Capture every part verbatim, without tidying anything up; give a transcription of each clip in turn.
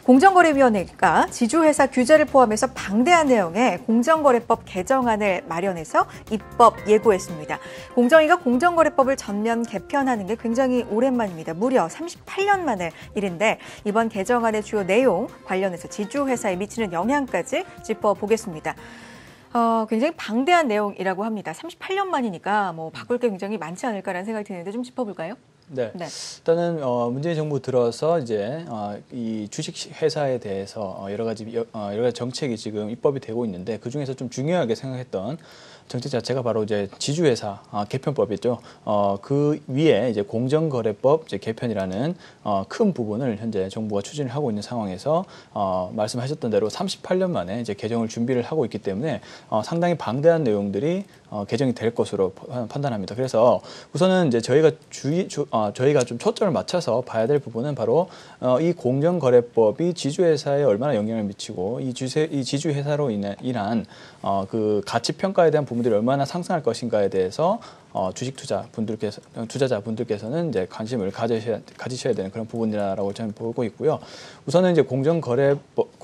공정거래위원회가 지주회사 규제를 포함해서 방대한 내용의 공정거래법 개정안을 마련해서 입법 예고했습니다. 공정위가 공정거래법을 전면 개편하는 게 굉장히 오랜만입니다. 무려 삼십팔 년 만의 일인데 이번 개정안의 주요 내용 관련해서 지주회사에 미치는 영향까지 짚어보겠습니다. 어, 굉장히 방대한 내용이라고 합니다. 삼십팔 년 만이니까 뭐 바꿀 게 굉장히 많지 않을까라는 생각이 드는데 좀 짚어볼까요? 네. 네. 일단은 어, 문재인 정부 들어서 이제 어, 이 주식 회사에 대해서 어, 여러 가지 어, 여러 가지 정책이 지금 입법이 되고 있는데 그 중에서 좀 중요하게 생각했던 정책 자체가 바로 이제 지주회사 어, 개편법이죠. 어, 그 위에 이제 공정거래법 이제 개편이라는 어, 큰 부분을 현재 정부가 추진을 하고 있는 상황에서 어, 말씀하셨던 대로 삼십팔 년 만에 이제 개정을 준비를 하고 있기 때문에 어, 상당히 방대한 내용들이 어, 개정이 될 것으로 판단합니다. 그래서 우선은 이제 저희가 주의, 주, 어, 저희가 좀 초점을 맞춰서 봐야 될 부분은 바로 어, 이 공정거래법이 지주회사에 얼마나 영향을 미치고 이, 주세, 이 지주회사로 인해, 인한 어, 그 가치평가에 대한 부분들이 얼마나 상승할 것인가에 대해서 어, 주식 투자 분들께서, 투자자 분들께서는 이제 관심을 가지셔야, 가지셔야 되는 그런 부분이라고 저는 보고 있고요. 우선은 이제 공정거래,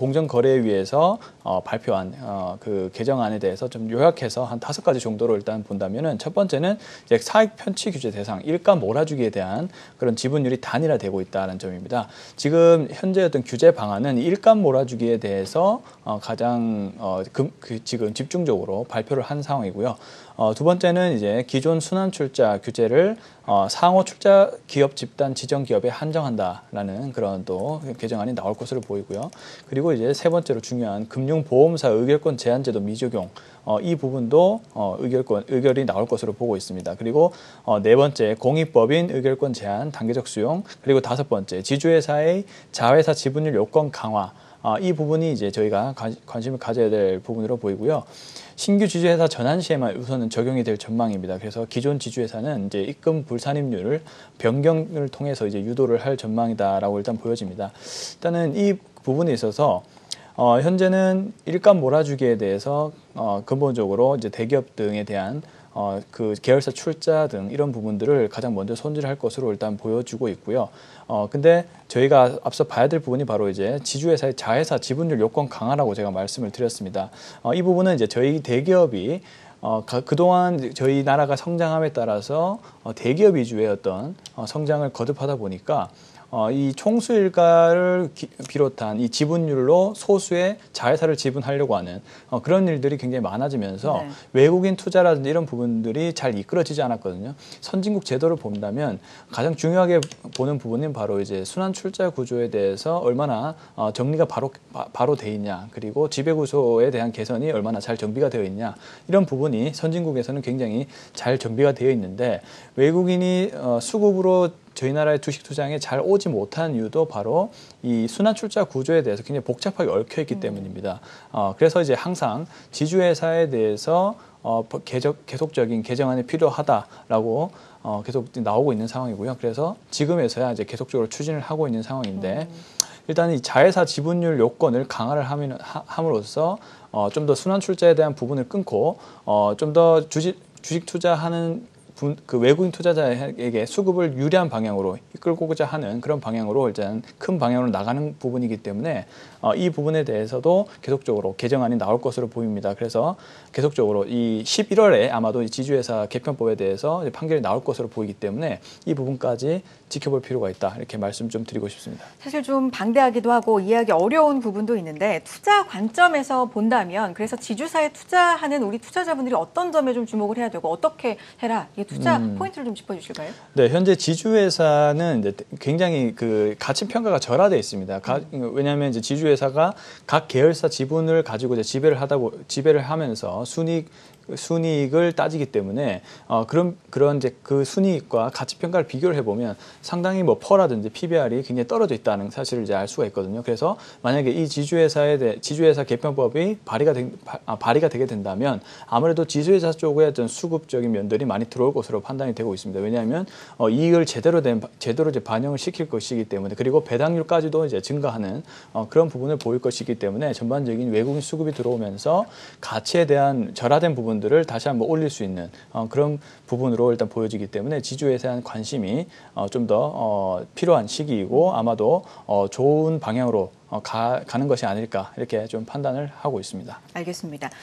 공정거래위에서 어, 발표한 어, 그 개정안에 대해서 좀 요약해서 한 다섯 가지 정도로 일단 본다면은 첫 번째는 이제 사익 편취 규제 대상, 일가 몰아주기에 대한 그런 지분율이 단일화되고 있다는 점입니다. 지금 현재 어떤 규제 방안은 일가 몰아주기에 대해서 어, 가장 어, 그, 그 지금 집중적으로 발표를 한 상황이고요. 어, 두 번째는 이제 기존 순환 출자 규제를 어, 상호 출자 기업 집단 지정 기업에 한정한다라는 그런 또 개정안이 나올 것으로 보이고요. 그리고 이제 세 번째로 중요한 금융보험사 의결권 제한 제도 미적용 어, 이 부분도 어, 의결권 의결이 나올 것으로 보고 있습니다. 그리고 어, 네 번째 공익법인 의결권 제한 단계적 수용 그리고 다섯 번째 지주회사의 자회사 지분율 요건 강화 어, 이 부분이 이제 저희가 가, 관심을 가져야 될 부분으로 보이고요. 신규 지주회사 전환 시에만 우선은 적용이 될 전망입니다. 그래서 기존 지주회사는 이제 입금 불산입률을 변경을 통해서 이제 유도를 할 전망이다라고 일단 보여집니다. 일단은 이 부분에 있어서 어, 현재는 일감 몰아주기에 대해서 어, 근본적으로 이제 대기업 등에 대한 어, 그 계열사 출자 등 이런 부분들을 가장 먼저 손질할 것으로 일단 보여주고 있고요. 어, 근데 저희가 앞서 봐야 될 부분이 바로 이제 지주회사의 자회사 지분율 요건 강화라고 제가 말씀을 드렸습니다. 어, 이 부분은 이제 저희 대기업이 어, 가, 그동안 저희 나라가 성장함에 따라서 어, 대기업 위주의 어떤 어, 성장을 거듭하다 보니까 어, 이 총수일가를 기, 비롯한 이 지분율로 소수의 자회사를 지분하려고 하는 어, 그런 일들이 굉장히 많아지면서 네. 외국인 투자라든지 이런 부분들이 잘 이끌어지지 않았거든요. 선진국 제도를 본다면 가장 중요하게 보는 부분은 바로 이제 순환 출자 구조에 대해서 얼마나 어, 정리가 바로 바, 바로 돼 있냐, 그리고 지배 구조에 대한 개선이 얼마나 잘 정비가 되어 있냐, 이런 부분이 선진국에서는 굉장히 잘 정비가 되어 있는데 외국인이 어, 수급으로 저희 나라의 주식 투자에 잘 오지 못한 이유도 바로 이 순환 출자 구조에 대해서 굉장히 복잡하게 얽혀 있기 음. 때문입니다. 어, 그래서 이제 항상 지주회사에 대해서 어, 계속, 계속적인 개정안이 필요하다라고 어, 계속 나오고 있는 상황이고요. 그래서 지금에서야 이제 계속적으로 추진을 하고 있는 상황인데 음. 일단 이 자회사 지분율 요건을 강화를 하면, 하, 함으로써 어, 좀 더 순환 출자에 대한 부분을 끊고 어, 좀 더 주식, 주식 투자하는 그 외국인 투자자에게 수급을 유리한 방향으로 이끌고자 하는 그런 방향으로 일단 큰 방향으로 나가는 부분이기 때문에 어, 이 부분에 대해서도 계속적으로 개정안이 나올 것으로 보입니다. 그래서 계속적으로 이 십일월에 아마도 이 지주회사 개편법에 대해서 판결이 나올 것으로 보이기 때문에 이 부분까지 지켜볼 필요가 있다, 이렇게 말씀 좀 드리고 싶습니다. 사실 좀 방대하기도 하고 이해하기 어려운 부분도 있는데 투자 관점에서 본다면 그래서 지주사에 투자하는 우리 투자자분들이 어떤 점에 좀 주목을 해야 되고 어떻게 해라, 이게 투자 음. 포인트를 좀 짚어주실까요? 네, 현재 지주회사는 이제 굉장히 그 가치 평가가 절하되어 있습니다. 가, 왜냐하면 이제 지주회사가 각 계열사 지분을 가지고 이제 지배를 하다 지배를 하면서 순이익 순이익을 따지기 때문에 어, 그런 그런 이제 그 순이익과 가치 평가를 비교를 해보면 상당히 뭐 퍼라든지 피비알이 굉장히 떨어져 있다는 사실을 이제 알 수가 있거든요. 그래서 만약에 이 지주회사에 대해 지주회사 개편법이 발의가 되, 아, 발의가 되게 된다면 아무래도 지주회사 쪽에 어떤 수급적인 면들이 많이 들어올 것으로 판단이 되고 있습니다. 왜냐하면 어, 이익을 제대로 된 제대로 이제 반영을 시킬 것이기 때문에, 그리고 배당률까지도 이제 증가하는 어, 그런 부분을 보일 것이기 때문에 전반적인 외국인 수급이 들어오면서 가치에 대한 절하된 부분 부분들을 다시 한번 올릴 수 있는 어, 그런 부분으로 일단 보여지기 때문에 지주에 대한 관심이 어, 좀 더 어, 필요한 시기이고 아마도 어, 좋은 방향으로 어, 가, 가는 것이 아닐까 이렇게 좀 판단을 하고 있습니다. 알겠습니다.